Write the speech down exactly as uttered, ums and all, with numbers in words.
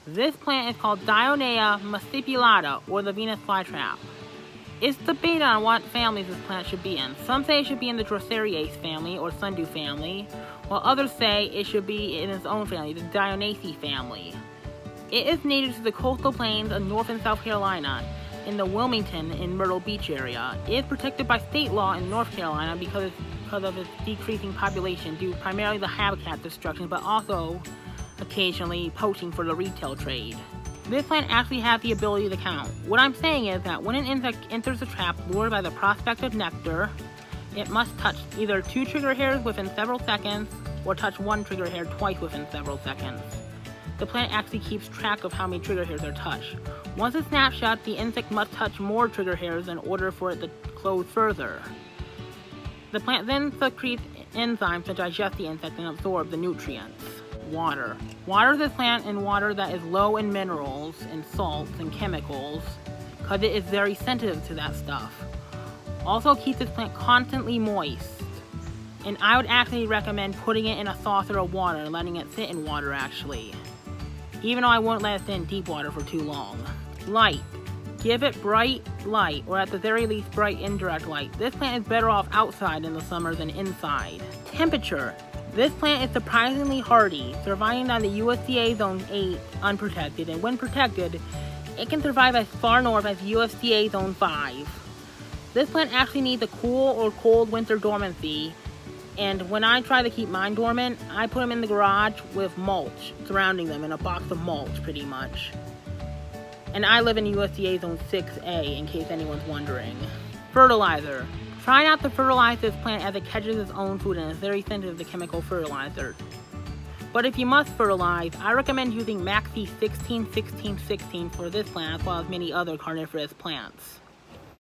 This plant is called Dionea muscipulata, or the Venus flytrap. It's debated on what families this plant should be in. Some say it should be in the Droseraceae family, or sundew family, while others say it should be in its own family, the Dionaceae family. It is native to the coastal plains of North and South Carolina, in the Wilmington and Myrtle Beach area. It is protected by state law in North Carolina because, because of its decreasing population due primarily to habitat destruction, but also occasionally poaching for the retail trade. This plant actually has the ability to count. What I'm saying is that when an insect enters the trap lured by the prospect of nectar, it must touch either two trigger hairs within several seconds, or touch one trigger hair twice within several seconds. The plant actually keeps track of how many trigger hairs are touched. Once it snaps shut, the insect must touch more trigger hairs in order for it to close further. The plant then secretes enzymes to digest the insect and absorb the nutrients. Water. Water this plant in water that is low in minerals and salts and chemicals, because it is very sensitive to that stuff. Also keep this plant constantly moist. And I would actually recommend putting it in a saucer of water and letting it sit in water actually. Even though I won't let it sit in deep water for too long. Light. Give it bright light, or at the very least bright indirect light. This plant is better off outside in the summer than inside. Temperature. This plant is surprisingly hardy, surviving on the U S D A Zone eight unprotected, and when protected, it can survive as far north as U S D A Zone five. This plant actually needs a cool or cold winter dormancy, and when I try to keep mine dormant, I put them in the garage with mulch surrounding them, in a box of mulch pretty much. And I live in U S D A Zone six A, in case anyone's wondering. Fertilizer. Try not to fertilize this plant as it catches its own food and is very sensitive to chemical fertilizer. But if you must fertilize, I recommend using Maxi sixteen sixteen sixteen for this plant as well as many other carnivorous plants.